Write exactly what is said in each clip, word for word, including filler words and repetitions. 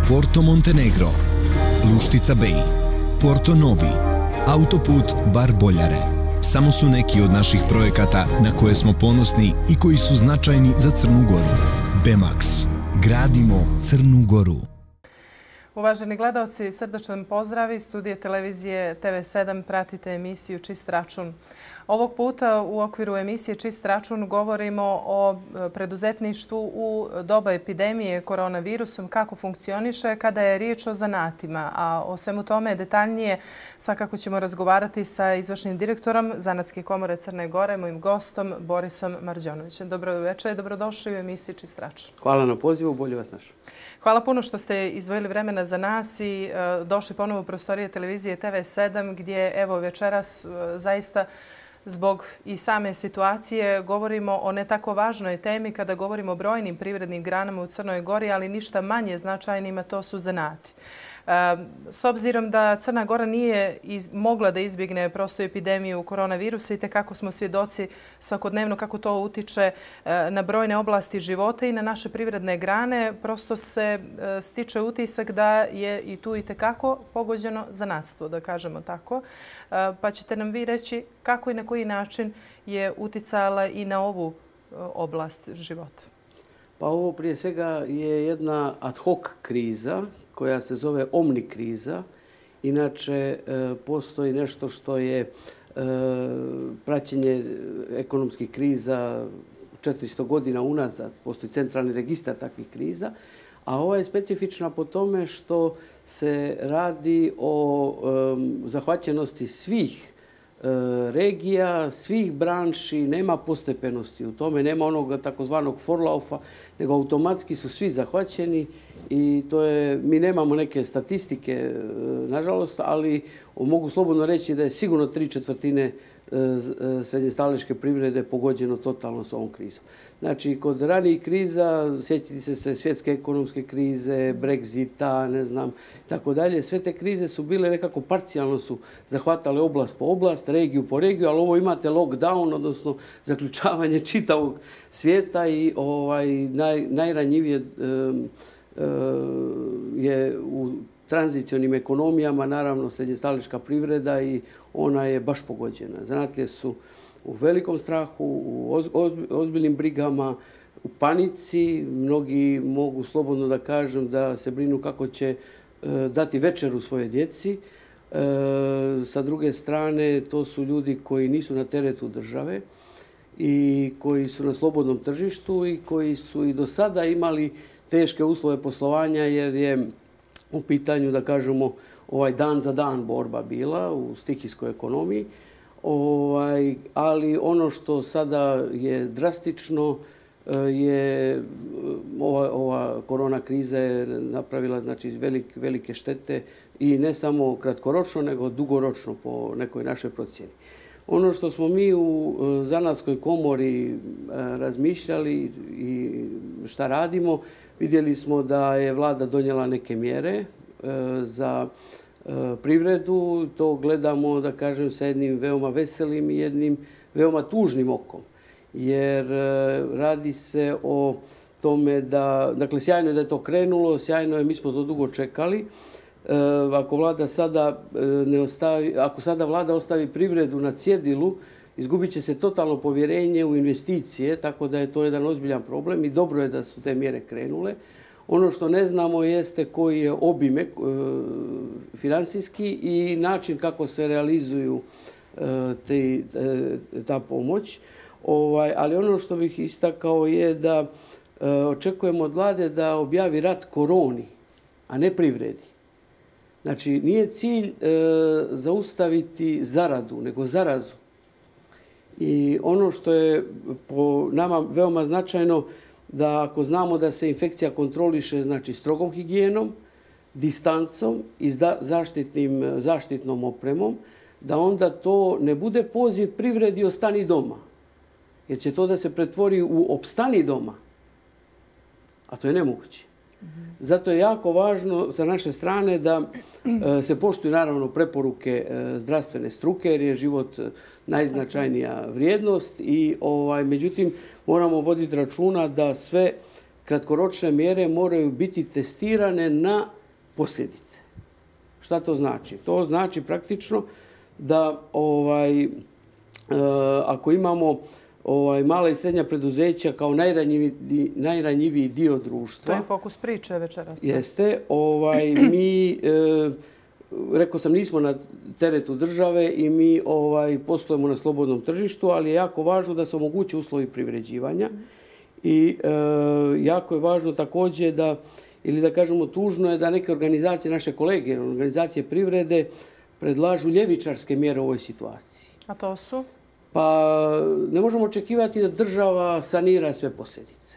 Porto Montenegro, Luštica Bej, Porto Novi, autoput Bar Boljare. Samo su neki od naših projekata na koje smo ponosni i koji su značajni za Crnu Goru. Bemax. Gradimo Crnu Goru. Uvaženi gledalci, srdačan pozdrav iz studije televizije T V sedam. Pratite emisiju Čist račun. Ovog puta u okviru emisije Čist račun govorimo o preduzetništvu u doba epidemije koronavirusom, kako funkcioniše kada je riječ o zanatima. A o svemu tome detaljnije svakako ćemo razgovarati sa izvršnim direktorom Zanatske komore Crne Gore, mojim gostom Borisom Marđonovićem. Dobro večer, dobrodošli u emisiji Čist račun. Hvala na pozivu, bolje vas našao. Hvala puno što ste izdvojili vremena za nas i uh, došli ponovo u prostorije televizije T V sedam gdje evo večeras uh, zaista zbog i same situacije govorimo o ne tako važnoj temi kada govorimo o brojnim privrednim granama u Crnoj Gori, ali ništa manje značajnima, to su zanati. S obzirom da Crna Gora nije mogla da izbjegne prostu epidemiju koronavirusa i tekako smo svjedoci svakodnevno kako to utiče na brojne oblasti života i na naše privredne grane, prosto se stiče utisak da je i tu i tekako pogođeno zanatstvo, da kažemo tako. Pa ćete nam vi reći kako i na koji način je uticala i na ovu oblast života. Pa ovo prije svega je jedna ad hoc kriza koja se zove omni kriza. Inače, postoji nešto što je praćenje ekonomskih kriza četiristo godina unazad. Postoji centralni registar takvih kriza. A ova je specifična po tome što se radi o zahvaćenosti svih regija, svih branši, nema postepenosti u tome, nema onog takozvanog forlaufa, nego automatski su svi zahvaćeni i to je, mi nemamo neke statistike, nažalost, ali mogu slobodno reći da je sigurno tri četvrtine srednjestaleške privrede pogođeno totalno s ovom krizom. Znači, kod ranijih kriza, sjećate se svjetske ekonomske krize, Brexita, ne znam, tako dalje, sve te krize su bile nekako parcijalno su zahvatale oblast po oblast, regiju po regiju, ali ovo imate lockdown, odnosno zaključavanje čitavog svijeta i ovaj, naj, najranjivije um, je u tranzicionim ekonomijama, naravno srednjestaleška privreda i ona je baš pogođena. Zanatlije su u velikom strahu, u ozbiljnim brigama, u panici. Mnogi mogu slobodno da kažem da se brinu kako će dati večeru svoje djeci. Sa druge strane, to su ljudi koji nisu na teretu države i koji su na slobodnom tržištu i koji su i do sada imali teške uslove poslovanja jer je u pitanju, da kažemo, ovaj dan za dan borba bila u stihijskoj ekonomiji. Ovaj, ali ono što sada je drastično je ova, ova korona kriza je napravila znači, velik, velike štete i ne samo kratkoročno, nego dugoročno po nekoj našoj procjeni. Ono što smo mi u Zanatskoj komori razmišljali i šta radimo, vidjeli smo da je vlada donijela neke mjere za privredu. To gledamo, da kažem, sa jednim veoma veselim i jednim veoma tužnim okom. Jer radi se o tome da, dakle, sjajno je da je to krenulo, sjajno je, mi smo to dugo čekali. Ako vlada sada ne ostavi, ako sada vlada ostavi privredu na cjedilu, izgubit će se totalno povjerenje u investicije, tako da je to jedan ozbiljan problem i dobro je da su te mjere krenule. Ono što ne znamo jeste koji je obim e, financijski i način kako se realizuju e, te, e, ta pomoć. Ovaj, ali ono što bih istakao je da e, očekujemo od vlade da objavi rat koroni, a ne privredi. Znači, nije cilj e, zaustaviti zaradu, nego zarazu. I ono što je po nama veoma značajno, da ako znamo da se infekcija kontroliše znači strogom higijenom, distancom i zaštitnim, zaštitnom opremom, da onda to ne bude poziv privredi ostani doma. Jer će to da se pretvori u opstani doma. A to je nemoguće. Zato je jako važno sa naše strane da e, se poštuju naravno preporuke e, zdravstvene struke jer je život najznačajnija vrijednost i ovaj, međutim moramo voditi računa da sve kratkoročne mjere moraju biti testirane na posljedice. Šta to znači? To znači praktično da ovaj, e, ako imamo ovaj, mala i srednja preduzeća kao najranjiviji, najranjiviji dio društva. To je fokus priče večeras. Jeste. Ovaj, mi, e, rekao sam, nismo na teretu države i mi ovaj, poslujemo na slobodnom tržištu, ali je jako važno da se omogući uslovi privređivanja. I e, jako je važno također da, ili da kažemo tužno je da neke organizacije, naše kolege, organizacije privrede, predlažu ljevičarske mjere u ovoj situaciji. A to su? Pa ne možemo očekivati da država sanira sve posljedice.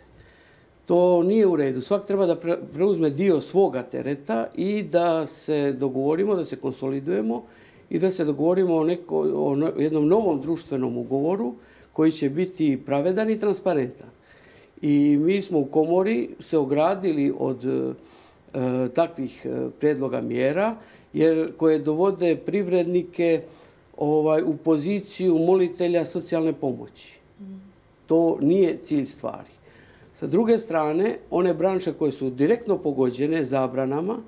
To nije u redu. Svak treba da preuzme dio svoga tereta i da se dogovorimo, da se konsolidujemo i da se dogovorimo o, neko, o jednom novom društvenom ugovoru koji će biti pravedan i transparentan. I mi smo u komori se ogradili od e, takvih prijedloga mjera jer koje dovode privrednike ovaj, u poziciju molitelja socijalne pomoći. To nije cilj stvari. Sa druge strane, one branše koje su direktno pogođene zabranama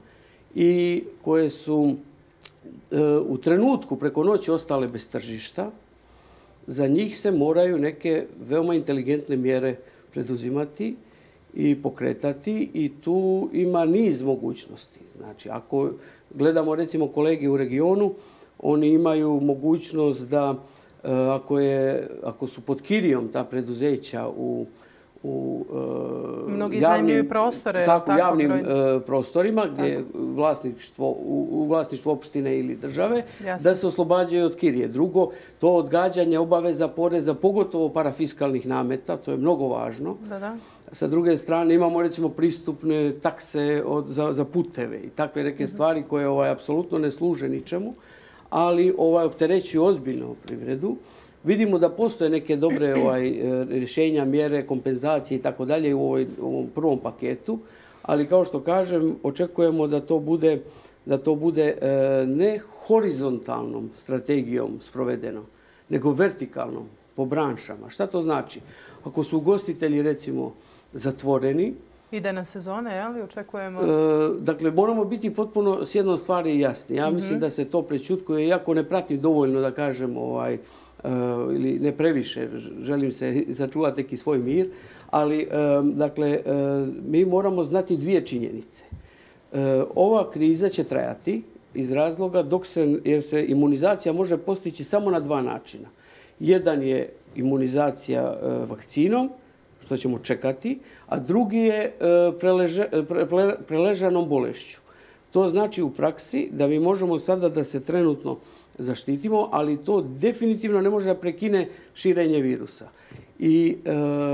i koje su e, u trenutku preko noći ostale bez tržišta, za njih se moraju neke veoma inteligentne mjere preduzimati i pokretati i tu ima niz mogućnosti. Znači, ako gledamo recimo kolege u regionu, oni imaju mogućnost da ako, je, ako su pod kirijom ta preduzeća u, u Mnogi iznajmljuju prostore. Tako, tako javnim broj... prostorima gdje je vlasništvo, u, u vlasništvu opštine ili države, Jasne. da se oslobađaju od kirije. Drugo, to odgađanje obaveza poreza, pogotovo parafiskalnih nameta, to je mnogo važno. Da, da. Sa druge strane imamo recimo pristupne takse od, za, za puteve i takve neke mm-hmm. stvari koje ovaj, apsolutno ne služe ničemu, ali ovaj, opterećuju ozbiljno privredu. Vidimo da postoje neke dobre ovaj, rješenja, mjere, kompenzacije i tako dalje u ovoj, ovom prvom paketu, ali kao što kažem, očekujemo da to bude, da to bude e, ne horizontalnom strategijom sprovedeno, nego vertikalnom, po branšama. Šta to znači? Ako su ugostitelji, recimo, zatvoreni, idejna sezona, je li? Očekujemo... E, dakle, moramo biti potpuno s jednom stvari jasni. Ja mislim mm-hmm. da se to prečutkuje, iako ne pratim dovoljno da kažem ovaj, e, ili ne previše, želim se sačuvati neki svoj mir, ali e, dakle, e, mi moramo znati dvije činjenice. E, ova kriza će trajati iz razloga dok se, jer se imunizacija može postići samo na dva načina. Jedan je imunizacija e, vakcinom, što ćemo čekati, a drugi je preleže, pre, pre, preležanom bolešću. To znači u praksi da mi možemo sada da se trenutno zaštitimo, ali to definitivno ne može da prekine širenje virusa. I e,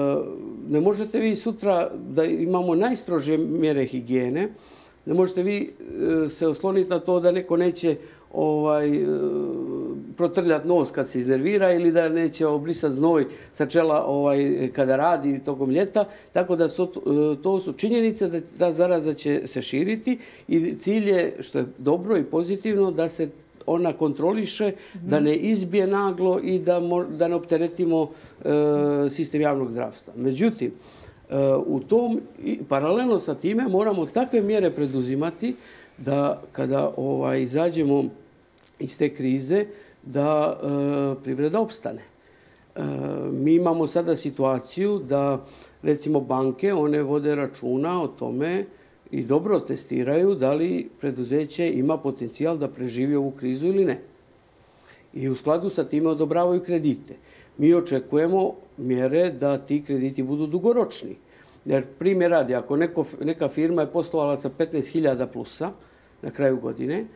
ne možete vi sutra da imamo najstrože mjere higijene, ne možete vi e, se osloniti na to da neko neće ovaj, protrljati nos kad se iznervira ili da neće obrisati znoj sa čela ovaj, kada radi tokom ljeta. Tako da su, to su činjenice da ta zaraza će se širiti i cilj je, što je dobro i pozitivno, da se ona kontroliše, mm-hmm. da ne izbije naglo i da, mo, da ne opteretimo e, sistem javnog zdravstva. Međutim, e, u tom, paralelno sa time moramo takve mjere preduzimati da kada ovaj, izađemo iz te krize, da e, privreda opstane. E, mi imamo sada situaciju da, recimo, banke, one vode računa o tome i dobro testiraju da li preduzeće ima potencijal da preživi ovu krizu ili ne. I u skladu sa time odobravaju kredite. Mi očekujemo mjere da ti krediti budu dugoročni. Jer primjer radi, ako neko, neka firma je poslovala sa petnaest hiljada plusa na kraju godine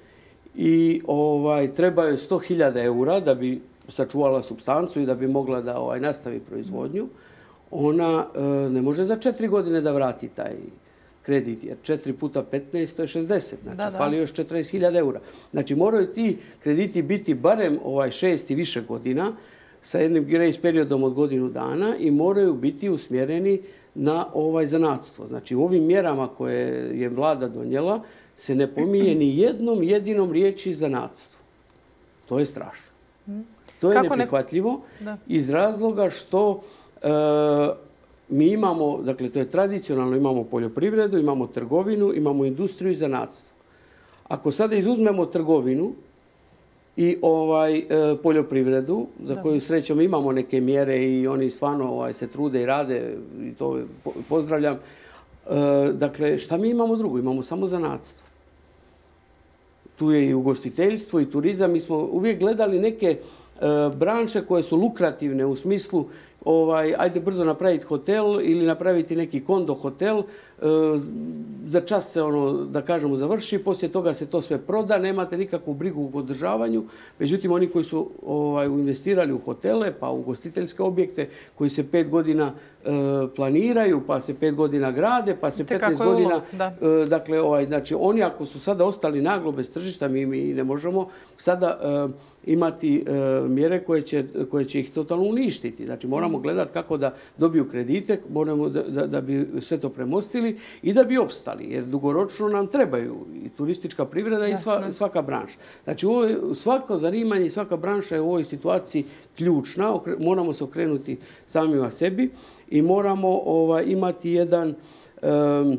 i ovaj, treba joj sto hiljada eura da bi sačuvala supstancu i da bi mogla da ovaj, nastavi proizvodnju, ona e, ne može za četiri godine da vrati taj kredit, jer četiri puta petnaest to je šezdeset, znači da, da. Fali još četrdeset hiljada eura. Znači moraju ti krediti biti barem ovaj, šest i više godina sa jednim grace periodom od godinu dana i moraju biti usmjereni na ovaj zanatstvo. Znači u ovim mjerama koje je vlada donijela se ne pominje ni jednom jedinom riječi zanatstvo. To je strašno. To je Kako neprihvatljivo ne... iz razloga što e, mi imamo, dakle to je tradicionalno, imamo poljoprivredu, imamo trgovinu, imamo industriju i zanatstvo. Ako sada izuzmemo trgovinu i ovaj e, poljoprivredu, za da. koju srećom imamo neke mjere i oni stvarno ovaj, se trude i rade, i to pozdravljam. E, dakle, šta mi imamo drugo? Imamo samo zanatstvo. Tu je i ugostiteljstvo i turizam. Mi smo uvijek gledali neke e, branše koje su lukrativne u smislu ovaj, ajde brzo napraviti hotel ili napraviti neki kondo hotel, e, za čas se ono, da kažemo, završi, poslije toga se to sve proda, nemate nikakvu brigu u održavanju. Međutim, oni koji su ovaj, investirali u hotele, pa u ugostiteljske objekte, koji se pet godina e, planiraju, pa se pet godina grade, pa se petnaest godina... E, dakle, ovaj, znači, oni ako su sada ostali naglo bez tržišta, mi, mi ne možemo sada e, imati e, mjere koje će, koje će ih totalno uništiti. Znači, moramo gledati kako da dobiju kredite, moramo da, da, da bi sve to premostili i da bi opstali, jer dugoročno nam trebaju i turistička privreda i sva, svaka branša. Znači, ovo, svako zanimanje i svaka branša je u ovoj situaciji ključna. Okre, moramo se okrenuti samima sebi i moramo ovaj, imati jedan, um,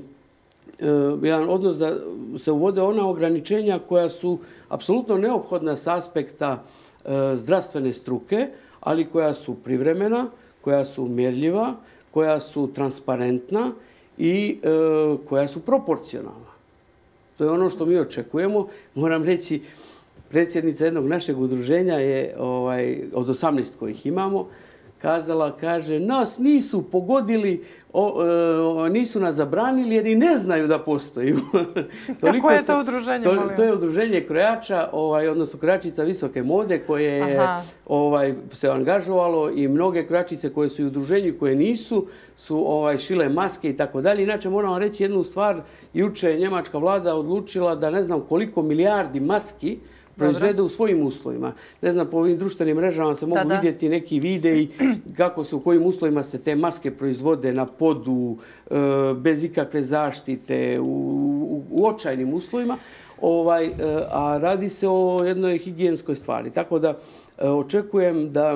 um, jedan odnos da se uvode ona ograničenja koja su apsolutno neophodna s aspekta uh, zdravstvene struke, ali koja su privremena, koja su mjerljiva, koja su transparentna i e, koja su proporcionalna. To je ono što mi očekujemo. Moram reći, predsjednica jednog našeg udruženja je, ovaj, od osamnaest kojih imamo, kazala, kaže, nas nisu pogodili, o, o, nisu nas zabranili jer i ne znaju da postojimo. Kako je to udruženje, to, molim vas? To je udruženje krojača, ovaj, odnosno krojačica visoke mode koje je ovaj, se angažovalo i mnoge krojačice koje su u udruženju koje nisu, su ovaj, šile maske i tako dalje. Inače, moram vam reći jednu stvar, juče je njemačka vlada odlučila da ne znam koliko milijardi maski proizvede u svojim uslovima. Ne znam, po ovim društvenim mrežama se mogu da, da. vidjeti neki videi kako se, u kojim uslovima se te maske proizvode na podu, e, bez ikakve zaštite, u, u, u očajnim uslovima. Ovaj, e, a radi se o jednoj higijenskoj stvari. Tako da e, očekujem da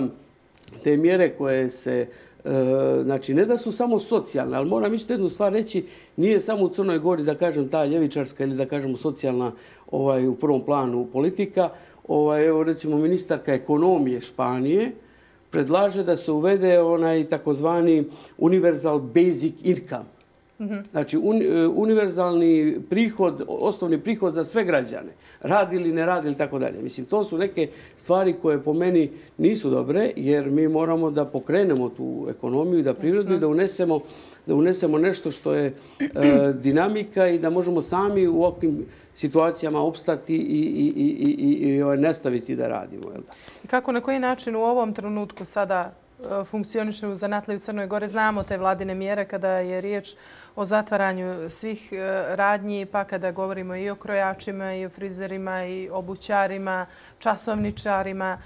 te mjere koje se E, znači, ne da su samo socijalne, ali moram isto jednu stvar reći, nije samo u Crnoj Gori, da kažem, ta ljevičarska ili da kažemo socijalna ovaj, u prvom planu politika. Ovaj, evo, recimo, ministarka ekonomije Španije predlaže da se uvede onaj takozvani universal basic income. Mm-hmm. Znači, un, univerzalni prihod, osnovni prihod za sve građane. Radi ili ne radi ili tako dalje. Mislim, to su neke stvari koje po meni nisu dobre, jer mi moramo da pokrenemo tu ekonomiju i da privredu i da unesemo, da unesemo nešto što je e, dinamika i da možemo sami u ovakvim situacijama opstati i, i, i, i, i, i nastaviti da radimo. Jel da? I kako, na koji način u ovom trenutku sada funkcioniše u zanatliji u Crnoj Gori? Znamo te vladine mjere kada je riječ o zatvaranju svih radnji, pa kada govorimo i o krojačima, i o frizerima, i obućarima, časovničarima.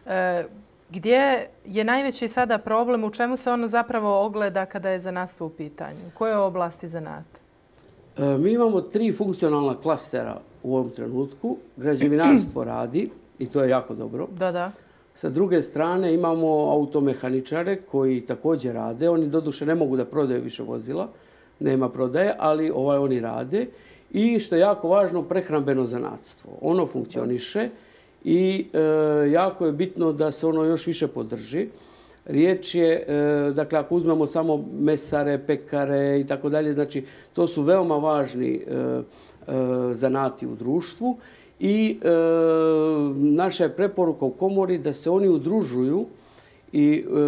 Gdje je najveći sada problem? U čemu se ono zapravo ogleda kada je zanatstvo u pitanju? U kojoj oblasti zanat? Mi imamo tri funkcionalna klastera u ovom trenutku. Građevinarstvo radi i to je jako dobro. Da, da. Sa druge strane imamo automehaničare koji također rade. Oni doduše ne mogu da prodaju više vozila, nema prodaje, ali ovaj oni rade. I što je jako važno, prehrambeno zanatstvo. Ono funkcioniše i e, jako je bitno da se ono još više podrži. Riječ je, e, dakle, ako uzmemo samo mesare, pekare i tako dalje, znači to su veoma važni e, e, zanati u društvu. I e, naša je preporuka u komori da se oni udružuju i, e,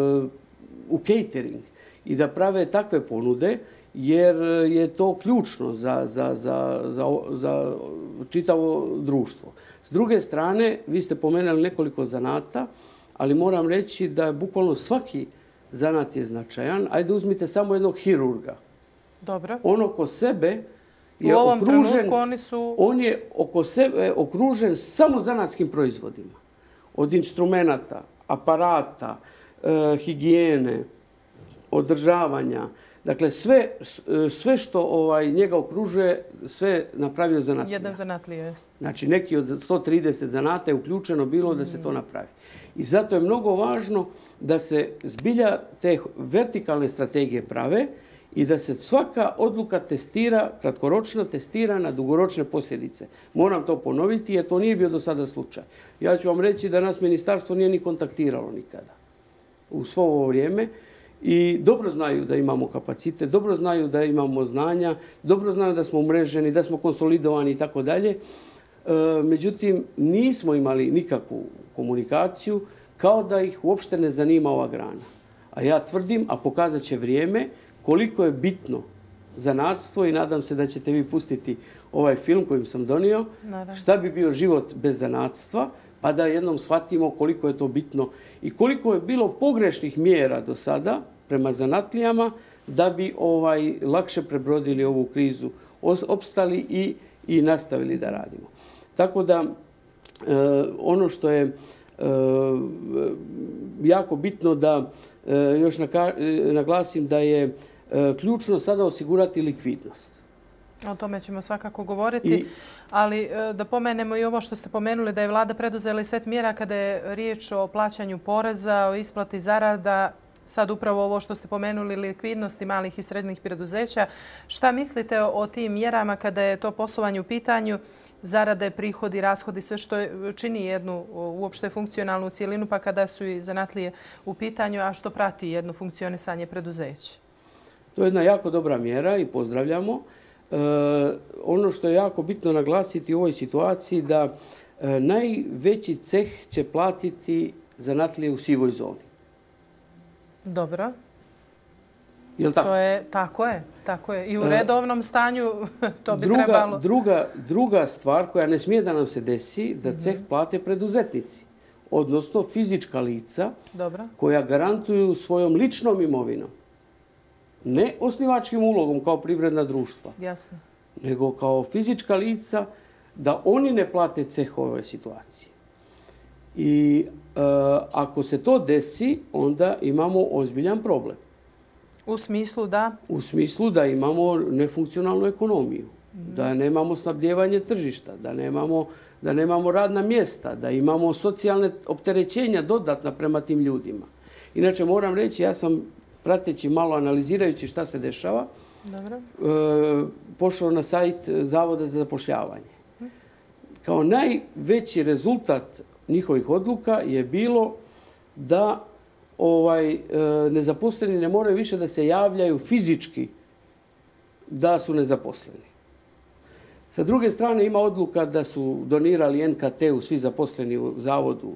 u catering i da prave takve ponude, jer je to ključno za, za, za, za, za čitavo društvo. S druge strane, vi ste pomenuli nekoliko zanata, ali moram reći da bukvalno svaki zanat je značajan. Ajde, uzmite samo jednog hirurga. Dobro. On oko sebe je u ovom okružen, trenutku oni su... On je oko sebe okružen samo zanatskim proizvodima. Od instrumenata, aparata, e, higijene, održavanja. Dakle, sve, sve što ovaj, njega okružuje, sve napravio zanatlija. Jedan zanatlija, jest. Znači, neki od sto trideset zanata je uključeno bilo da se to napravi. I zato je mnogo važno da se zbilja te vertikalne strategije prave i da se svaka odluka testira, kratkoročno testira na dugoročne posljedice. Moram to ponoviti jer to nije bio do sada slučaj. Ja ću vam reći da nas ministarstvo nije ni kontaktiralo nikada u svo ovo vrijeme i dobro znaju da imamo kapacitet, dobro znaju da imamo znanja, dobro znaju da smo umreženi, da smo konsolidovani i tako dalje. Međutim, nismo imali nikakvu komunikaciju kao da ih uopšte ne zanima ova grana. A ja tvrdim, a pokazat će vrijeme, koliko je bitno zanatstvo i nadam se da ćete vi pustiti ovaj film kojim sam donio. Naravno. Šta bi bio život bez zanatstva, pa da jednom shvatimo koliko je to bitno i koliko je bilo pogrešnih mjera do sada prema zanatlijama da bi ovaj lakše prebrodili ovu krizu, opstali i, i nastavili da radimo. Tako da e, ono što je e, jako bitno da e, još naglasim da je e, ključno sada osigurati likvidnost. O tome ćemo svakako govoriti, I, ali e, da pomenemo i ovo što ste pomenuli da je vlada preduzela i set mjera kada je riječ o plaćanju poreza, o isplati zarada. Sad upravo ovo što ste pomenuli, likvidnosti malih i srednjih preduzeća. Šta mislite o tim mjerama kada je to poslovanje u pitanju, zarade, prihodi, rashodi, sve što čini jednu uopšte funkcionalnu cijelinu, pa kada su i zanatlije u pitanju, a što prati jedno funkcionisanje preduzeća? To je jedna jako dobra mjera i pozdravljamo. E, ono što je jako bitno naglasiti u ovoj situaciji da e, najveći ceh će platiti zanatlije u sivoj zoni. Dobro. Jel tako? To je, tako je, tako je. I u redovnom stanju to bi druga, trebalo. Druga, druga stvar koja ne smije da nam se desi, da ceh plate preduzetnici, odnosno fizička lica Dobro. koja garantuju svojom ličnom imovinom, ne osnivačkim ulogom kao privredna društva, Jasno. nego kao fizička lica da oni ne plate ceh ove situacije. I e, ako se to desi, onda imamo ozbiljan problem. U smislu da? U smislu da imamo nefunkcionalnu ekonomiju, mm. da nemamo snabdjevanje tržišta, da nemamo, da nemamo radna mjesta, da imamo socijalne opterećenja dodatna prema tim ljudima. Inače, moram reći, ja sam prateći malo, analizirajući šta se dešava, Dobro. E, pošao na sajt Zavoda za zapošljavanje. Mm. Kao najveći rezultat njihovih odluka je bilo da ovaj, nezaposleni ne moraju više da se javljaju fizički da su nezaposleni. Sa druge strane ima odluka da su donirali en ka te u svi zaposleni u zavodu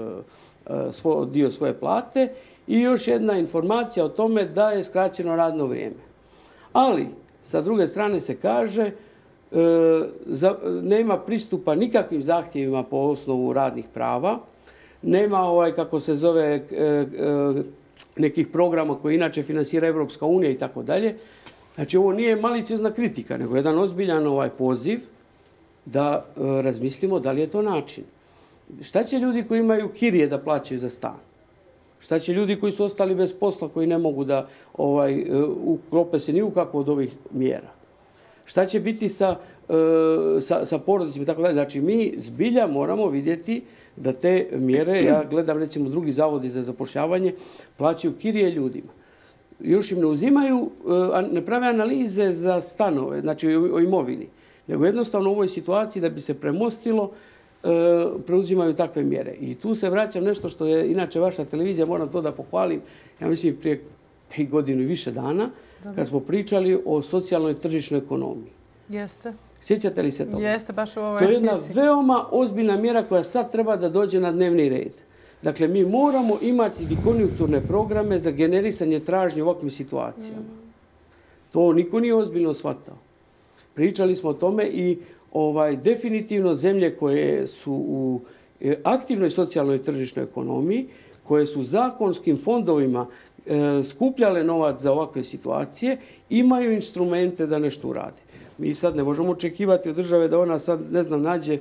svo, dio svoje plate i još jedna informacija o tome da je skraćeno radno vrijeme. Ali, sa druge strane se kaže nema pristupa nikakvim zahtjevima po osnovu radnih prava, nema ovaj, kako se zove, nekih programa koje inače finansira Evropska unija i tako dalje. Znači, ovo nije maliciozna kritika, nego jedan ozbiljan ovaj poziv da razmislimo da li je to način. Šta će ljudi koji imaju kirije da plaćaju za stan? Šta će ljudi koji su ostali bez posla, koji ne mogu da ovaj, uklope se ni u kakvu od ovih mjera? Šta će biti sa, sa, sa porodicima i tako dalje? Znači, mi zbilja moramo vidjeti da te mjere, ja gledam recimo drugi zavodi za zapošljavanje, plaćaju kirije ljudima. Još im ne uzimaju, ne prave analize za stanove, znači o imovini, nego jednostavno u ovoj situaciji da bi se premostilo, preuzimaju takve mjere. I tu se vraćam nešto što je inače vaša televizija, moram to da pohvalim, ja mislim prije pet godina i više dana, kad smo pričali o socijalnoj tržišnoj ekonomiji. Jeste. Sjećate li se toga? Jeste, baš u ovoj To je jedna veoma ozbiljna mjera koja sad treba da dođe na dnevni red. Dakle, mi moramo imati i konjunkturne programe za generisanje tražnje u ovakvim situacijama. Mm. To niko nije ozbiljno shvatao. Pričali smo o tome i ovaj, definitivno zemlje koje su u aktivnoj socijalnoj tržišnoj ekonomiji, koje su zakonskim fondovima e, skupljale novac za ovakve situacije, imaju instrumente da nešto urade. Mi sad ne možemo očekivati od države da ona sad, ne znam, nađe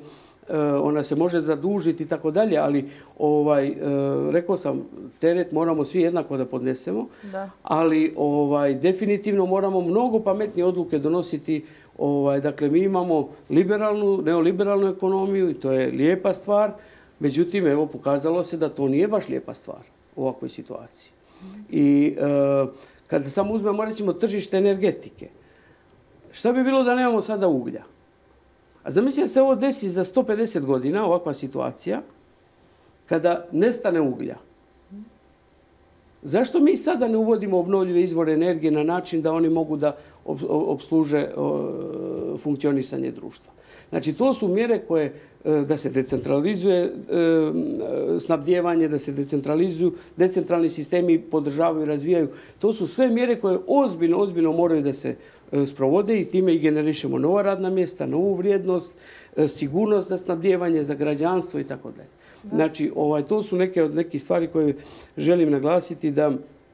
ona se može zadužiti i tako dalje, ali ovaj, rekao sam, teret moramo svi jednako da podnesemo, da. ali ovaj, definitivno moramo mnogo pametnije odluke donositi. Ovaj, dakle, mi imamo liberalnu, neoliberalnu ekonomiju i to je lijepa stvar, međutim, evo, pokazalo se da to nije baš lijepa stvar u ovakvoj situaciji. I e, kada samo uzmemo, recimo, tržište energetike, šta bi bilo da nemamo sada uglja? A zamislite da se ovo desi za sto pedeset godina, ovakva situacija, kada nestane uglja. Zašto mi sada ne uvodimo obnovljive izvore energije na način da oni mogu da opsluže funkcionisanje društva? Znači, to su mjere koje, da se decentralizuje snabdijevanje, da se decentralizuju, decentralni sistemi podržavaju i razvijaju. To su sve mjere koje ozbiljno, ozbiljno moraju da se sprovode i time i generišemo nova radna mjesta, novu vrijednost, sigurnost za snabdijevanje, za građanstvo i tako dalje. Znači, ovaj, to su neke od nekih stvari koje želim naglasiti da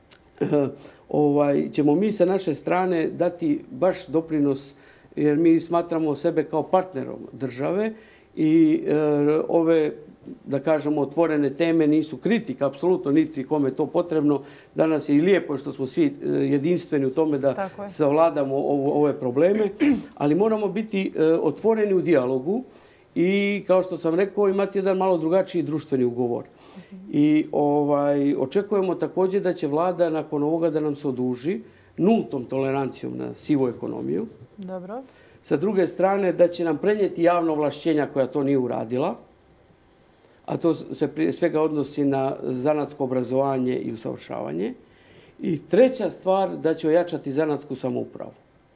ovaj, ćemo mi sa naše strane dati baš doprinos, jer mi smatramo sebe kao partnerom države i e, ove, da kažemo, otvorene teme nisu kritika, apsolutno niti kome je to potrebno. Danas je i lijepo što smo svi jedinstveni u tome da savladamo ovo, ove probleme, ali moramo biti e, otvoreni u dijalogu i, kao što sam rekao, imati jedan malo drugačiji društveni ugovor. I ovaj, očekujemo također da će vlada nakon ovoga da nam se oduži nultom tolerancijom na sivu ekonomiju. Dobro. Sa druge strane, da će nam prenijeti javna ovlašćenja koja to nije uradila, a to se prije svega odnosi na zanatsko obrazovanje i usavršavanje. I treća stvar, da će ojačati zanatsku samoupravu.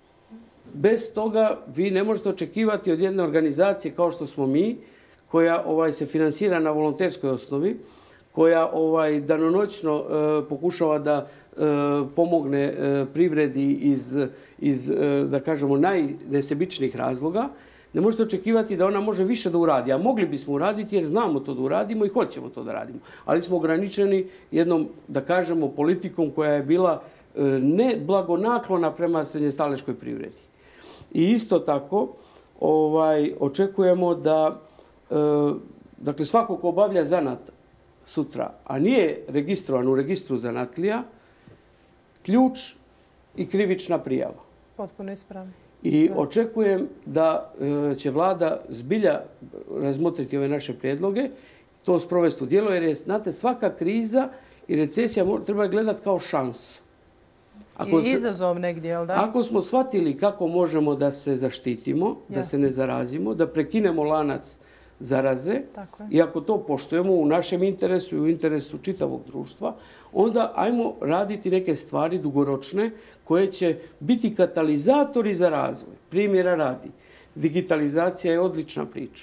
Bez toga vi ne možete očekivati od jedne organizacije kao što smo mi, koja ovaj, se finansira na volonterskoj osnovi, koja ovaj, danonoćno e, pokušava da e, pomogne e, privredi iz, iz e, da kažemo, najnesebičnijih razloga, ne možete očekivati da ona može više da uradi. A mogli bismo uraditi jer znamo to da uradimo i hoćemo to da radimo. Ali smo ograničeni jednom, da kažemo, politikom koja je bila e, ne blagonaklona prema srednjestaleškoj privredi. I isto tako ovaj, očekujemo da e, dakle, svako ko obavlja zanat sutra, a nije registrovan u registru zanatlija, ključ i krivična prijava. Potpuno ispravno. I očekujem da e, će vlada zbilja razmotriti ove naše prijedloge, to sprovesti u djelo, jer je, znate, svaka kriza i recesija treba gledati kao šansu. Ako I izazov negdje, jel da? Ako smo shvatili kako možemo da se zaštitimo, Jasne. da se ne zarazimo, da prekinemo lanac zaraze, i ako to poštujemo u našem interesu i u interesu čitavog društva, onda ajmo raditi neke stvari dugoročne koje će biti katalizatori za razvoj. Primjera radi, digitalizacija je odlična priča.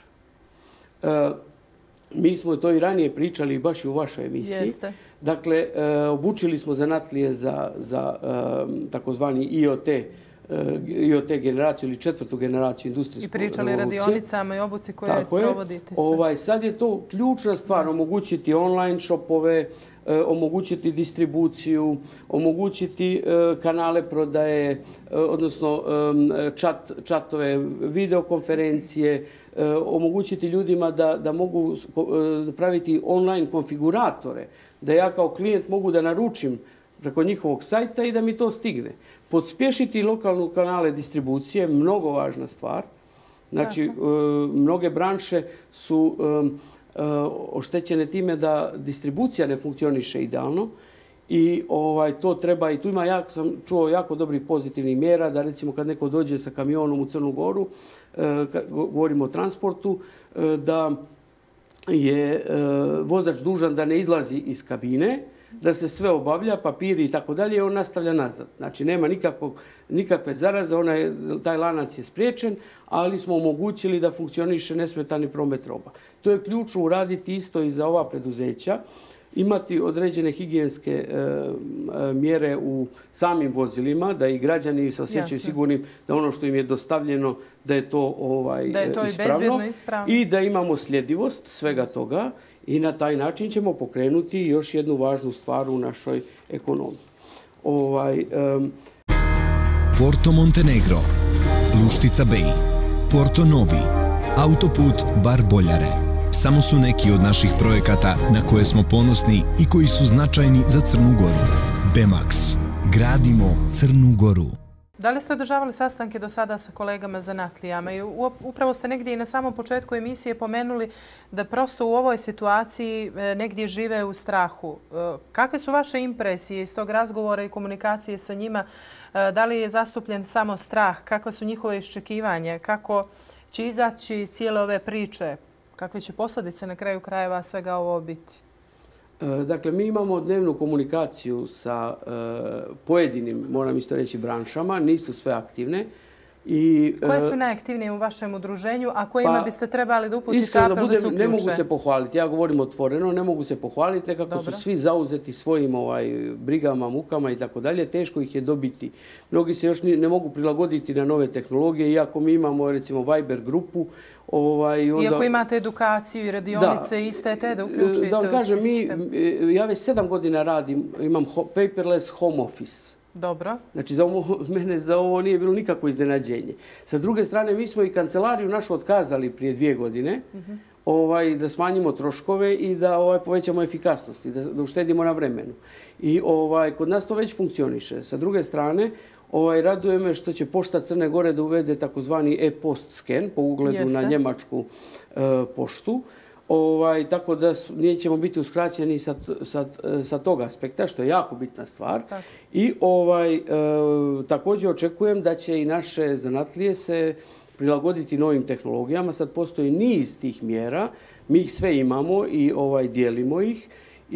E, mi smo to i ranije pričali baš i u vašoj emisiji. Jeste. Dakle, e, obučili smo zanatlije za, za e, takozvani I O T, I O T generaciju ili četvrtu generaciju industrijsku revoluciju. I pričali radionicama i obuci koje sprovodite sve. Ovaj, sad je to ključna stvar, omogućiti online shopove, eh, omogućiti distribuciju, omogućiti eh, kanale prodaje, eh, odnosno eh, chat, chatove, videokonferencije, eh, omogućiti ljudima da, da mogu eh, praviti online konfiguratore, da ja kao klijent mogu da naručim preko njihovog sajta i da mi to stigne. Podspješiti lokalnu kanale distribucije, mnogo važna stvar. Znači, e, mnoge branše su e, oštećene time da distribucija ne funkcioniše idealno i ovaj, to treba, i tu ima, ja sam čuo jako dobrih pozitivnih mjera, da recimo kad neko dođe sa kamionom u Crnu Goru, e, govorimo o transportu, e, da je e, vozač dužan da ne izlazi iz kabine, da se sve obavlja, papiri i tako dalje, on nastavlja nazad. Znači, nema nikakvog, nikakve zaraze, ona je, taj lanac je spriječen, ali smo omogućili da funkcioniše nesmetani promet roba. To je ključno uraditi isto i za ova preduzeća, imati određene higijenske e, mjere u samim vozilima, da i građani se osjećaju sigurnim da ono što im je dostavljeno, da je to, ovaj, da je to ispravno, i ispravno i da imamo sljedivost svega toga. I na taj način ćemo pokrenuti još jednu važnu stvar u našoj ekonomiji. Ovaj, um... Porto Montenegro, Luštica Bay, Porto Novi, Autoput Bar Boljare. Samo su neki od naših projekata na koje smo ponosni i koji su značajni za Crnu Goru. Bemax. Gradimo Crnu Goru. Da li ste održavali sastanke do sada sa kolegama zanatlijama? I upravo ste negdje i na samom početku emisije pomenuli da prosto u ovoj situaciji negdje žive u strahu. Kakve su vaše impresije iz tog razgovora i komunikacije sa njima? Da li je zastupljen samo strah? Kakva su njihove iščekivanja? Kako će izaći iz cijele ove priče? Kakve će posljedice na kraju krajeva svega ovo biti? Dakle, mi imamo dnevnu komunikaciju sa pojedinim, moram isto reći, branšama. Nisu sve aktivne. I, koje su najaktivnije u vašem udruženju, a kojima pa, biste trebali da uputite apel da, da se uključe? Ne mogu se pohvaliti. Ja govorim otvoreno, ne mogu se pohvaliti. Nekako Dobro. su svi zauzeti svojim ovaj, brigama, mukama i tako dalje. Teško ih je dobiti. Mnogi se još ne mogu prilagoditi na nove tehnologije, iako mi imamo recimo Viber grupu. Ovaj, onda... Iako imate edukaciju i radionice, da, iste te da uključite da vam kažem, u sistem. Mi, ja već sedam godina radim, imam paperless home office. Dobro. Znači, za ovo, mene za ovo nije bilo nikakvo iznenađenje. Sa druge strane, mi smo i kancelariju našu otkazali prije dvije godine uh-huh. ovaj, da smanjimo troškove i da ovaj, povećamo efikasnost i da, da uštedimo na vremenu. I ovaj, kod nas to već funkcioniše. Sa druge strane, ovaj, raduje me što će Pošta Crne Gore da uvede takozvani e-post sken po ugledu Jeste. na njemačku uh, poštu. Ovaj, tako da nećemo biti uskraćeni sa, sa, sa tog aspekta, što je jako bitna stvar. Tako. I ovaj, e, također očekujem da će i naše zanatlije se prilagoditi novim tehnologijama. Sad postoji niz tih mjera, mi ih sve imamo i ovaj, dijelimo ih.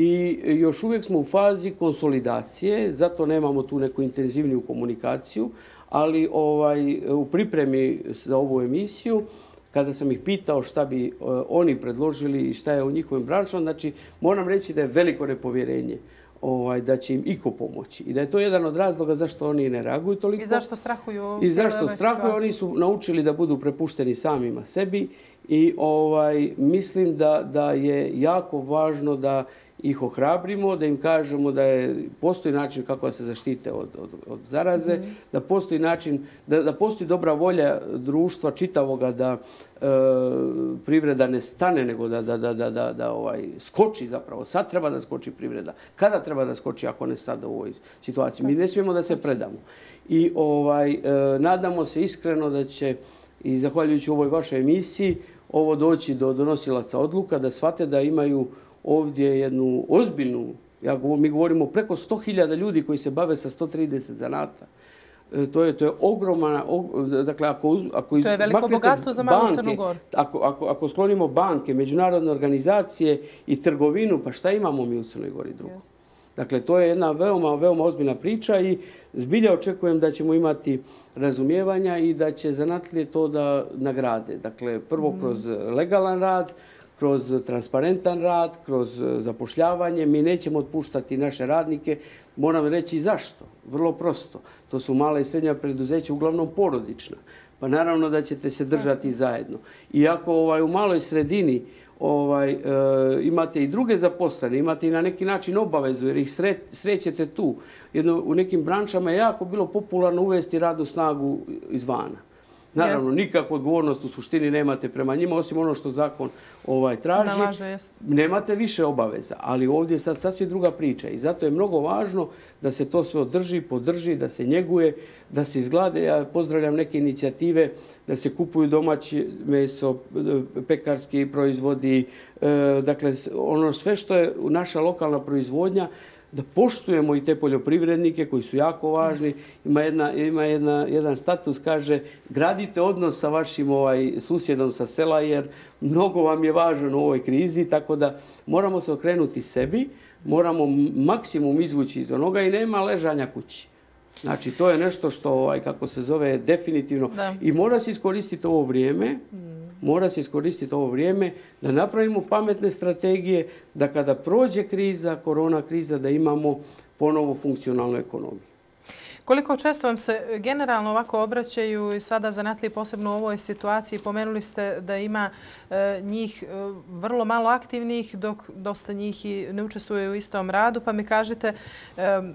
I još uvijek smo u fazi konsolidacije, zato nemamo tu neku intenzivniju komunikaciju, ali ovaj, u pripremi za ovu emisiju kada sam ih pitao šta bi uh, oni predložili i šta je u njihovim branšama, znači moram reći da je veliko nepovjerenje ovaj, da će im iko pomoći. I da je to jedan od razloga zašto oni ne reaguju toliko. I zašto strahuju I zašto strahuju, oni su naučili da budu prepušteni samima sebi i ovaj, mislim da, da je jako važno da ih ohrabrimo, da im kažemo da je, postoji način kako da se zaštite od, od, od zaraze, mm-hmm. da postoji način, da, da postoji dobra volja društva čitavoga da e, privreda ne stane, nego da, da, da, da, da, da ovaj, skoči zapravo. Sad treba da skoči privreda. Kada treba da skoči ako ne sad u ovoj situaciji? Mi ne smijemo da se predamo. I ovaj, e, nadamo se iskreno da će, i zahvaljujući ovoj vašoj emisiji, ovo doći do donosilaca odluka, da shvate da imaju ovdje jednu ozbiljnu, ja govorim, mi govorimo preko sto hiljada ljudi koji se bave sa sto trideset zanata. E, to je to je ogromna, og, dakle ako uz, ako iz, to je veliko bogatstvo za malu Crnu Goru. Ako, ako, ako sklonimo banke, međunarodne organizacije i trgovinu, pa šta imamo mi u Crnoj Gori drugo? Yes. Dakle, to je jedna veoma, veoma ozbiljna priča i zbilja očekujem da ćemo imati razumijevanja i da će zanatlije to da nagrade. Dakle, prvo mm. kroz legalan rad, kroz transparentan rad, kroz zapošljavanje. Mi nećemo otpuštati naše radnike. Moram reći zašto. Vrlo prosto. To su mala i srednja preduzeća, uglavnom porodična. Pa naravno da ćete se držati zajedno. Iako ovaj, u maloj sredini ovaj, e, imate i druge zaposlene, imate i na neki način obavezu jer ih sre, srećete tu. Jedno, u nekim branšama je jako bilo popularno uvesti radnu snagu izvana. Naravno, yes. nikakvu odgovornost u suštini nemate prema njima, osim ono što zakon ovaj, traži. Nalaže, jest. Nemate više obaveza, ali ovdje je sad sasvim druga priča. I zato je mnogo važno da se to sve održi, podrži, da se njeguje, da se izglade. Ja pozdravljam neke inicijative da se kupuju domaći meso, pekarski proizvodi, dakle, ono sve što je naša lokalna proizvodnja, da poštujemo i te poljoprivrednike koji su jako važni. Yes. Ima, jedna, ima jedna, jedan status, kaže, gradite odnos sa vašim ovaj, susjedom sa sela jer mnogo vam je važno u ovoj krizi, tako da moramo se okrenuti sebi, moramo maksimum izvući iz onoga i nema ležanja kući. Znači, to je nešto što, ovaj, kako se zove, definitivno. Da. I mora se iskoristiti ovo vrijeme, mm. mora se iskoristiti ovo vrijeme da napravimo pametne strategije, da kada prođe kriza, korona kriza, da imamo ponovo funkcionalnu ekonomiju. Koliko često vam se generalno ovako obraćaju i sada zanatlije posebno u ovoj situaciji? Pomenuli ste da ima e, njih e, vrlo malo aktivnih, dok dosta njih i ne učestvuju u istom radu, pa mi kažete... E,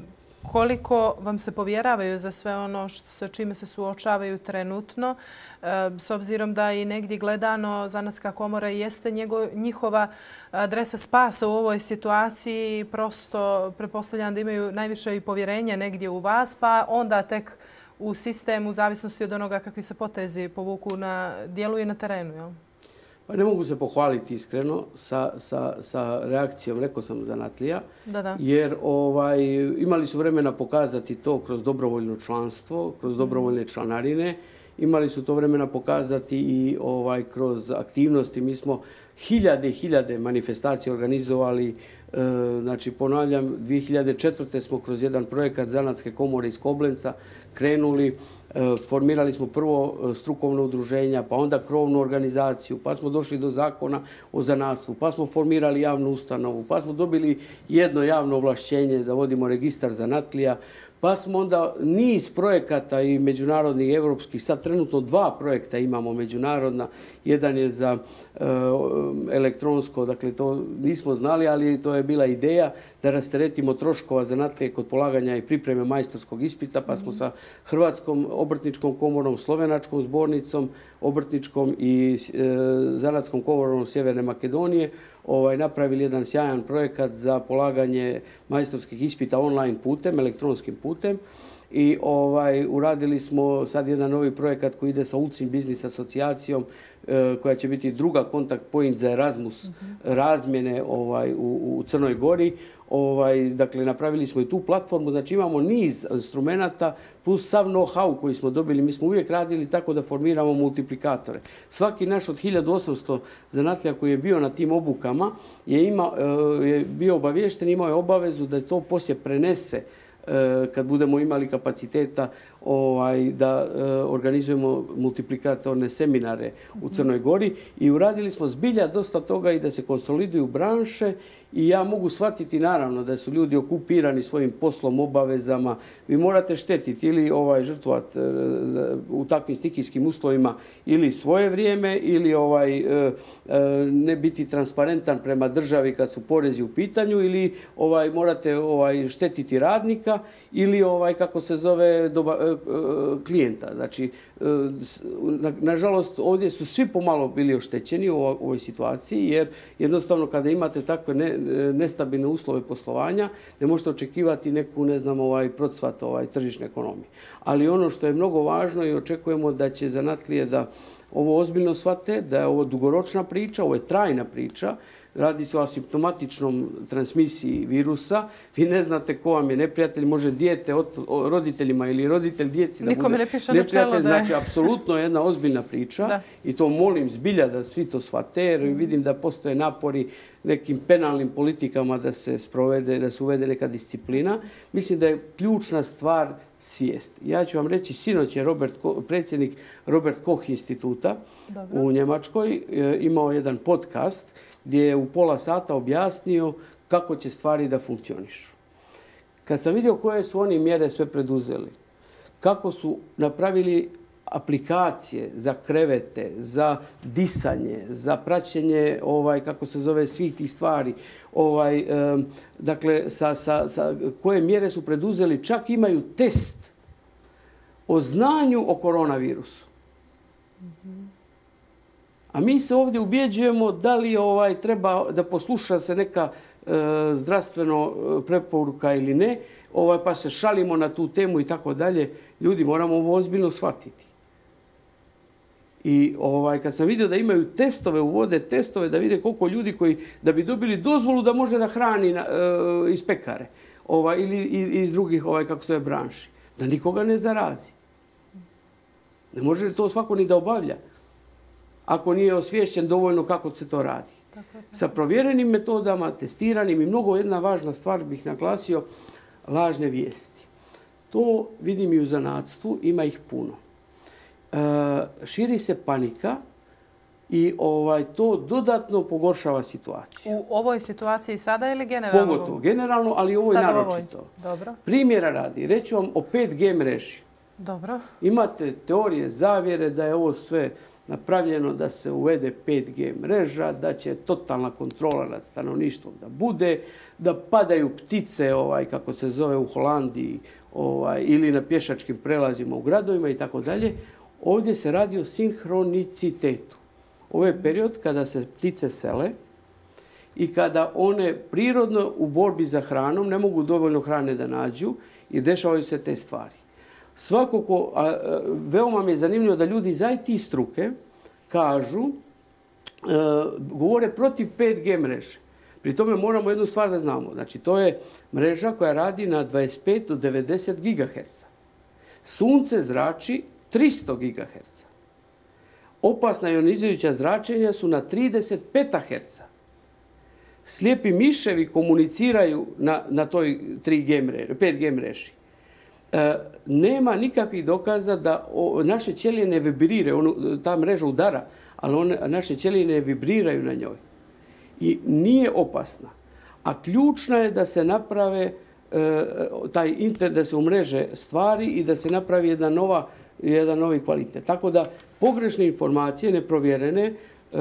koliko vam se povjeravaju za sve ono sa čime se suočavaju trenutno, s obzirom da i negdje gledano Zanatska komora jeste njihova adresa spasa u ovoj situaciji. Prosto pretpostavljam da imaju najviše i povjerenja negdje u vas, pa onda tek u sistemu, u zavisnosti od onoga kakvi se potezi povuku na dijelu i na terenu. Jel? Pa ne mogu se pohvaliti iskreno sa, sa, sa reakcijom, rekao sam zanatlija, da, da. jer ovaj, imali su vremena pokazati to kroz dobrovoljno članstvo, kroz dobrovoljne članarine. Imali su to vremena pokazati i ovaj, kroz aktivnosti. Mi smo hiljade i hiljade manifestacija organizovali. E, znači, ponavljam, dvije hiljade četvrte smo kroz jedan projekat Zanatske komore iz Koblenca krenuli. E, formirali smo prvo strukovno udruženja, pa onda krovnu organizaciju, pa smo došli do zakona o zanatstvu, pa smo formirali javnu ustanovu, pa smo dobili jedno javno ovlašćenje da vodimo registar zanatlija. Pa smo onda niz projekata i međunarodnih i evropskih, sad trenutno dva projekta imamo međunarodna. Jedan je za e, elektronsko, dakle to nismo znali, ali to je bila ideja da rasteretimo troškova zanatlije kod polaganja i pripreme majstorskog ispita, pa smo sa Hrvatskom obrtničkom komorom, Slovenačkom zbornicom, obrtničkom i e, Zanatskom komorom Sjeverne Makedonije ovaj, napravili jedan sjajan projekat za polaganje majstorskih ispita online putem, elektronskim putem. I ovaj, uradili smo sad jedan novi projekat koji ide sa Ulcim biznis asocijacijom, e, koja će biti druga kontakt point za Erasmus uh-huh. razmjene ovaj, u, u Crnoj Gori. Ovaj, dakle, napravili smo i tu platformu, znači imamo niz instrumenata plus sav know-how koji smo dobili. Mi smo uvijek radili tako da formiramo multiplikatore. Svaki naš od hiljadu osamsto zanatlija koji je bio na tim obukama je, ima, je bio obaviješten, imao je obavezu da to poslije prenese kad budemo imali kapaciteta ovaj, da e, organizujemo multiplikatorne seminare u Crnoj Gori. I uradili smo zbilja dosta toga i da se konsoliduju branše. I ja mogu shvatiti naravno da su ljudi okupirani svojim poslom, obavezama. Vi morate štetiti ili ovaj, žrtvovati e, u takvim stihijskim uslovima ili svoje vrijeme ili ovaj, e, e, ne biti transparentan prema državi kad su porezi u pitanju ili ovaj, morate ovaj, štetiti radnika ili ovaj, kako se zove doba, klijenta. Znači, nažalost, ovdje su svi pomalo bili oštećeni u ovoj situaciji, jer jednostavno kada imate takve ne, nestabilne uslove poslovanja, ne možete očekivati neku, ne znam, ovaj procvat ovaj, tržišne ekonomije. Ali ono što je mnogo važno i očekujemo da će zanatlije da ovo ozbiljno shvate, da je ovo dugoročna priča, ovo je trajna priča. Radi se o asimptomatičnom transmisiji virusa. Vi ne znate ko vam je neprijatelj, može dijete od roditeljima ili roditelj djeci da Nikome bude ne piše na neprijatelj. čelo, da je. Znači, apsolutno jedna ozbiljna priča. Da. I to molim zbilja da svi to shvate, jer vidim da postoje napori nekim penalnim politikama da se sprovede, da se uvede neka disciplina. Mislim da je ključna stvar svijest. Ja ću vam reći, sinoć je Robert, predsjednik Robert Koch instituta Dobro. u Njemačkoj imao jedan podcast gdje je u pola sata objasnio kako će stvari da funkcionišu. Kad sam vidio koje su oni mjere sve preduzeli, kako su napravili aplikacije za krevete, za disanje, za praćenje, ovaj, kako se zove, svih tih stvari, ovaj, eh, dakle, sa, sa, sa, koje mjere su preduzeli, čak imaju test o znanju o koronavirusu. Mm-hmm. A mi se ovdje ubjeđujemo da li ovaj, treba da posluša se neka e, zdravstveno preporuka ili ne, ovaj, pa se šalimo na tu temu i tako dalje. Ljudi, moramo ovo ozbiljno shvatiti. I ovaj, kad sam vidio da imaju testove, uvode testove da vide koliko ljudi koji, da bi dobili dozvolu da može da hrani na, e, iz pekare ovaj, ili iz drugih, ovaj, kako se zove, branši. Da nikoga ne zarazi. Ne može to svako ni da obavlja ako nije osviješćen dovoljno kako se to radi. Tako, tako. Sa provjerenim metodama, testiranim i mnogo jedna važna stvar bih naglasio, lažne vijesti. To vidim i u zanatstvu, ima ih puno. E, širi se panika i ovaj, to dodatno pogoršava situaciju. U ovoj situaciji sada ili generalno? Pogotovo, generalno, ali ovo je naročito. Dobro. Primjera radi, reću vam o pet G mreži. Dobro. Imate teorije zavjere da je ovo sve napravljeno da se uvede pet G mreža, da će totalna kontrola nad stanovništvom da bude, da padaju ptice, ovaj, kako se zove u Holandiji, ovaj, ili na pješačkim prelazima u gradovima i tako dalje. Ovdje se radi o sinhronicitetu. Ovo je period kada se ptice sele i kada one prirodno u borbi za hranom ne mogu dovoljno hrane da nađu i dešavaju se te stvari. Svako ko, a, a, veoma mi je zanimljivo da ljudi iz I T struke kažu, a, govore protiv pet G mreže. Pri tome moramo jednu stvar da znamo. Znači, to je mreža koja radi na dvadeset pet do devedeset gigaherca. Sunce zrači tristo gigaherca. Opasna ionizirajuća zračenja su na trideset petaherca. Slijepi miševi komuniciraju na, na toj tri G mreži, pet G mreži. E, nema nikakvih dokaza da o, naše ćelije ne vibriraju, ono, ta mreža udara, ali one, naše ćelije ne vibriraju na njoj. I nije opasna. A ključno je da se naprave e, taj internet, da se umreže stvari i da se napravi jedna nova, jedan novi kvalitet. Tako da pogrešne informacije, neprovjerene, e,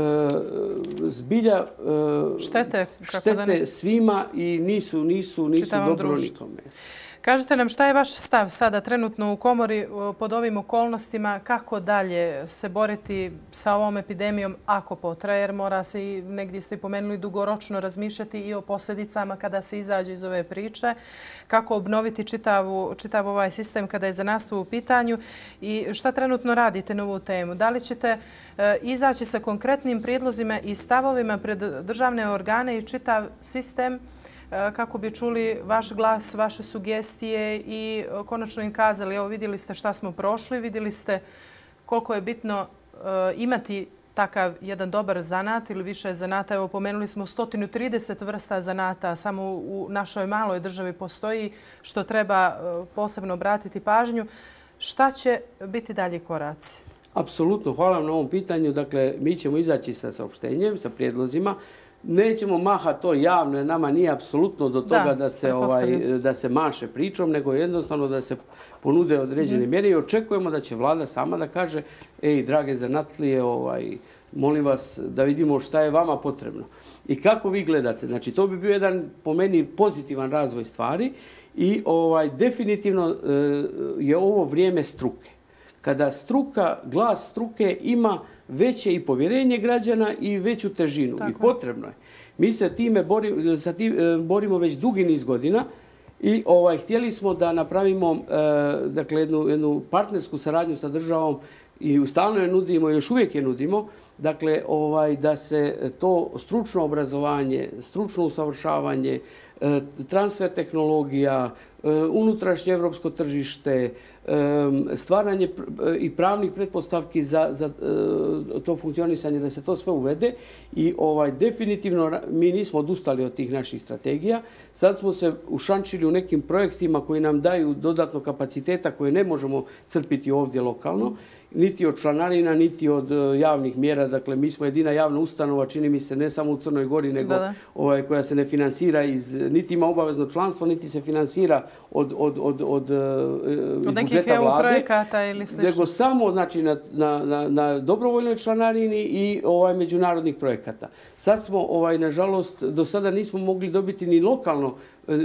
zbilja e, štete, štete ne... svima i nisu, nisu, nisu dobro nikome. Kažite nam šta je vaš stav sada trenutno u komori pod ovim okolnostima, kako dalje se boriti sa ovom epidemijom ako potraje, jer mora se i negdje ste pomenuli dugoročno razmišljati i o posljedicama kada se izađe iz ove priče, kako obnoviti čitavu, čitav ovaj sistem kada je za nastavu u pitanju i šta trenutno radite na ovu temu. Da li ćete e, izaći sa konkretnim prijedlozima i stavovima pred državne organe i čitav sistem kako bi čuli vaš glas, vaše sugestije i konačno im kazali, evo vidjeli ste šta smo prošli, vidjeli ste koliko je bitno uh, imati takav jedan dobar zanat ili više zanata. Evo pomenuli smo sto trideset vrsta zanata, samo u našoj maloj državi postoji, što treba uh, posebno obratiti pažnju. Šta će biti dalji koraci? Apsolutno, hvala vam na ovom pitanju. Dakle, mi ćemo izaći sa saopštenjem, sa prijedlozima. Nećemo maha to javno, jer nama nije apsolutno do toga da, da, se, ovaj, da se maše pričom, nego jednostavno da se ponude određene mm. mjere i očekujemo da će vlada sama da kaže, ej, drage zanatlije, ovaj, molim vas da vidimo šta je vama potrebno. I kako vi gledate? Znači, to bi bio jedan, po meni, pozitivan razvoj stvari i ovaj, definitivno e, je ovo vrijeme struke. Kada struka, glas struke ima veće i povjerenje građana i veću težinu. Tako. I potrebno je. Mi se time borimo, sa tim, borimo već dugi niz godina i ovaj, htjeli smo da napravimo e, dakle, jednu, jednu partnersku saradnju sa državom i u stalno je nudimo i još uvijek je nudimo. Dakle, ovaj, da se to stručno obrazovanje, stručno usavršavanje, e, transfer tehnologija, e, unutrašnje evropsko tržište, stvaranje i pravnih pretpostavki za, za to funkcionisanje, da se to sve uvede i ovaj, definitivno mi nismo odustali od tih naših strategija. Sad smo se ušančili u nekim projektima koji nam daju dodatno kapaciteta koje ne možemo crpiti ovdje lokalno, niti od članarina, niti od javnih mjera. Dakle, mi smo jedina javna ustanova, čini mi se, ne samo u Crnoj Gori, nego da, da. Ovaj, koja se ne finansira iz, niti ima obavezno članstvo, niti se finansira od, od, od, od, od nekih E U projekata ili slično. Nego samo znači, na, na, na, na dobrovoljnoj članarini i ovaj, međunarodnih projekata. Sad smo, ovaj, nažalost, do sada nismo mogli dobiti ni lokalno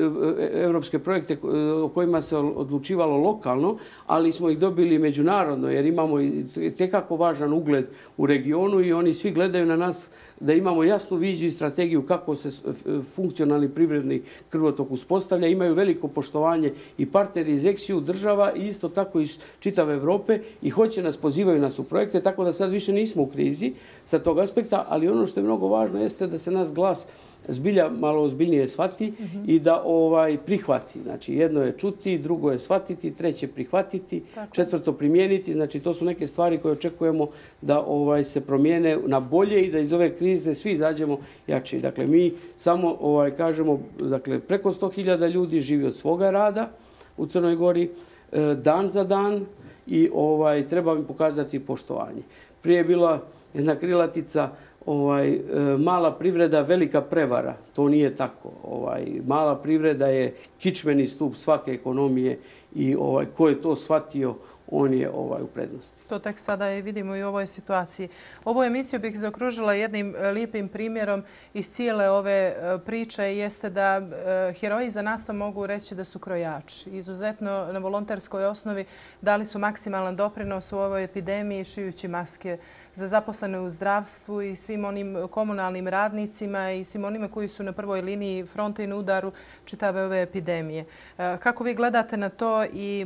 evropske projekte o kojima se odlučivalo lokalno, ali smo ih dobili međunarodno jer imamo tekako važan ugled u regionu i oni svi gledaju na nas da imamo jasnu viziju i strategiju kako se funkcionalni privredni krvotok uspostavlja. Imaju veliko poštovanje i partneri iz Eksiju država i isto tako iz čitave Evrope i hoće nas, pozivaju nas u projekte, tako da sad više nismo u krizi sa tog aspekta, ali ono što je mnogo važno jeste da se nas glas zbilja malo ozbiljnije shvati mm-hmm. i da ovaj prihvati. Znači, jedno je čuti, drugo je shvatiti, treće prihvatiti, tako. Četvrto primijeniti. Znači, to su neke stvari koje očekujemo da ovaj se promijene na bolje i da iz ove krize svi izađemo jači. Dakle, mi samo ovaj kažemo, dakle, preko sto hiljada ljudi živi od svoga rada u Crnoj Gori, dan za dan i ovaj treba im pokazati poštovanje. Prije je bila jedna krilatica, ovaj mala privreda, velika prevara. To nije tako. Ovaj mala privreda je kičmeni stup svake ekonomije i ovaj ko je to shvatio on je ovaj, u prednosti. To tek sada i vidimo i u ovoj situaciji. Ovu emisiju bih zaokružila jednim lijepim primjerom iz cijele ove priče, jeste da heroji za nastav mogu reći da su krojači. Izuzetno na volonterskoj osnovi dali su maksimalan doprinos u ovoj epidemiji šijući maske za zaposlene u zdravstvu i svim onim komunalnim radnicima i svim onima koji su na prvoj liniji fronte i na udaru čitave ove epidemije. Kako vi gledate na to i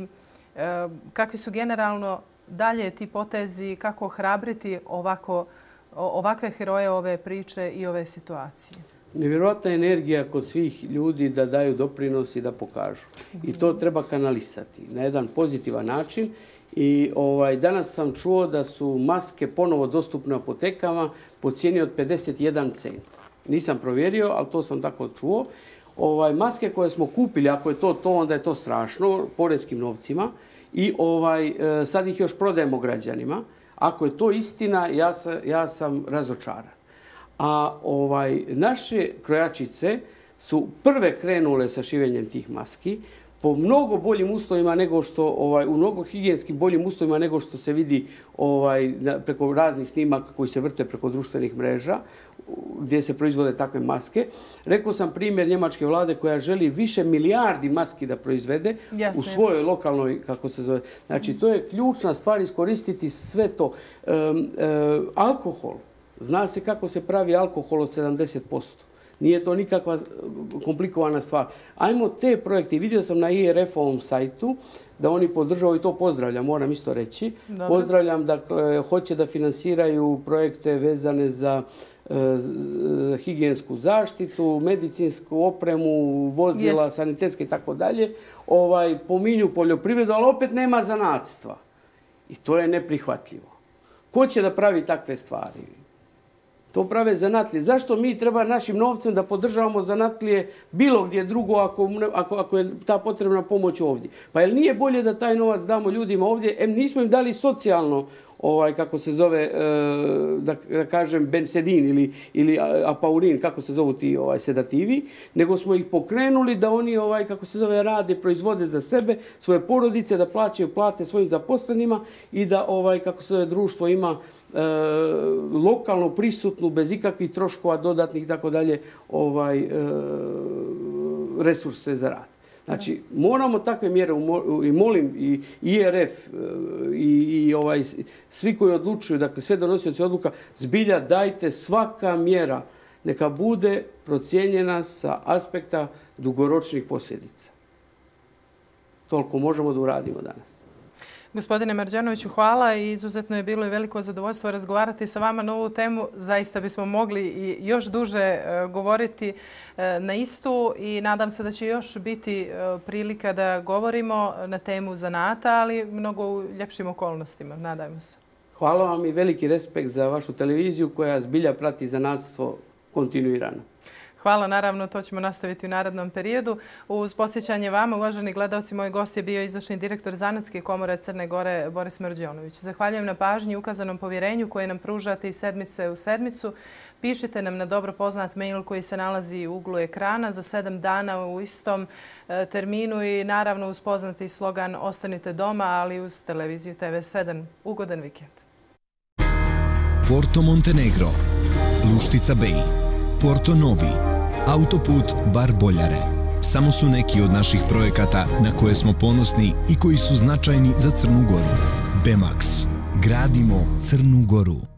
kakvi su generalno dalje ti potezi, kako ohrabriti ovako, ovakve heroje ove priče i ove situacije? Nevjerojatna energija kod svih ljudi da daju doprinos i da pokažu. I to treba kanalisati na jedan pozitivan način. I ovaj, danas sam čuo da su maske ponovo dostupne u apotekama po cijeni od pedeset jedan cent. Nisam provjerio, ali to sam tako čuo. Ovaj, maske koje smo kupili, ako je to to, onda je to strašno, poreskim novcima. I ovaj, sad ih još prodajemo građanima. Ako je to istina, ja sam, ja sam razočaran. A ovaj, naše krojačice su prve krenule sa šivenjem tih maski po mnogo boljim uslovima nego što, ovaj, u mnogo higijenskim boljim uslovima nego što se vidi ovaj, preko raznih snimaka koji se vrte preko društvenih mreža gdje se proizvode takve maske. Rekao sam primjer njemačke vlade koja želi više milijardi maski da proizvede jasne, u svojoj jasne. lokalnoj, kako se zove. Znači, to je ključna stvar, iskoristiti sve to. Um, um, alkohol. Zna se kako se pravi alkohol od sedamdeset posto. Nije to nikakva komplikovana stvar. Ajmo te projekte. Vidio sam na I R F-ovom sajtu da oni podržavaju i to pozdravljam, moram isto reći. Dobre. Pozdravljam da hoće da finansiraju projekte vezane za e, higijensku zaštitu, medicinsku opremu, vozila, yes. sanitetske i tako dalje. Ovaj, pominju poljoprivredu, ali opet nema zanatstva. I to je neprihvatljivo. Ko će da pravi takve stvari? To prave zanatlije. Zašto mi treba našim novcem da podržavamo zanatlije bilo gdje drugo ako, ako, ako je ta potrebna pomoć ovdje? Pa jel nije bolje da taj novac damo ljudima ovdje? Em, nismo im dali socijalno, ovaj, kako se zove, da, da kažem, bensedin ili, ili apaurin, kako se zovu ti ovaj, sedativi, nego smo ih pokrenuli da oni, ovaj, kako se zove, rade, proizvode za sebe, svoje porodice, da plaćaju plate svojim zaposlenima i da, ovaj, kako se zove, društvo ima e, lokalno prisutnu, bez ikakvih troškova dodatnih i tako dalje, ovaj, e, resurse za rad. Znači, moramo takve mjere i molim i I R F i, i ovaj, svi koji odlučuju, dakle sve donosioci odluka, zbilja dajte svaka mjera neka bude procijenjena sa aspekta dugoročnih posljedica. Toliko možemo da uradimo danas. Gospodine Marđanoviću, hvala i izuzetno je bilo i veliko zadovoljstvo razgovarati sa vama na ovu temu. Zaista bismo mogli i još duže govoriti na istu i nadam se da će još biti prilika da govorimo na temu zanata, ali mnogo u ljepšim okolnostima. Nadajmo se. Hvala vam i veliki respekt za vašu televiziju koja zbilja prati zanatstvo kontinuirano. Hvala, naravno, to ćemo nastaviti u narednom periodu. Uz podsjećanje vama, uvaženi gledalci, moj gost je bio izvršni direktor Zanatske komore Crne Gore Boris Marđanović. Zahvaljujem na pažnji i ukazanom povjerenju koje nam pružate iz sedmice u sedmicu. Pišite nam na dobro poznat mail koji se nalazi u uglu ekrana za sedam dana u istom terminu i naravno uz poznati slogan Ostanite doma, ali uz televiziju T V sedam. Ugodan vikend. Porto Montenegro, Luštica Bej, Porto Novi, Autoput Bar Boljare. Samo su neki od naših projekata na koje smo ponosni i koji su značajni za Crnu Goru. Bemax. Gradimo Crnu Goru.